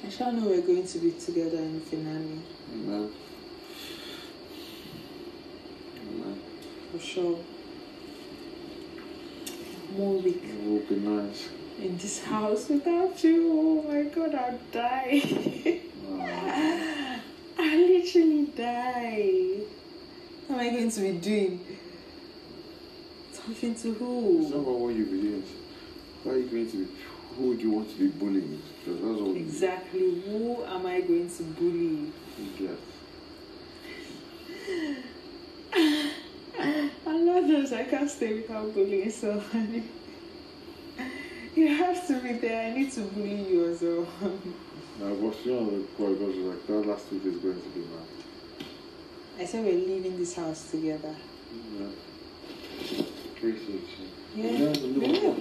I shall know we're going to be together in the finale. Amen. Amen. For sure. More week. It will be nice. In this house without you. Oh my God, I'll die. I literally die. What am I going to be doing? Talking to who? It's not about what you be doing. Who are you going to be? Who would you want to be bullying? Because that's all. Exactly. Who am I going to bully? Yes. Allah knows I can't stay without bullying someone. You have to be there. I need to bully you as well. I was on the call because like that last week is going to be mad. I said we're leaving this house together. Yeah. Appreciate you. Yeah.